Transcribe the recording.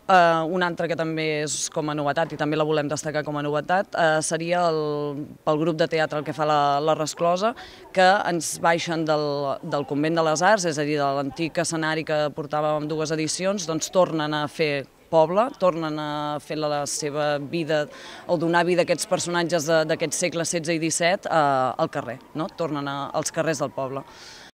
Un altre que també és com a novetat, i també la volem destacar com a novetat, seria pel grup de teatre el que fa la Resclosa, que ens baixen del Convent de les Arts, és a dir, de l'antic escenari que portàvem 2 edicions, doncs tornen a fer poble, tornen a fer la seva vida o donar vida a aquests personatges d'aquests segles XVI i XVII al carrer, no? Tornen als carrers del poble.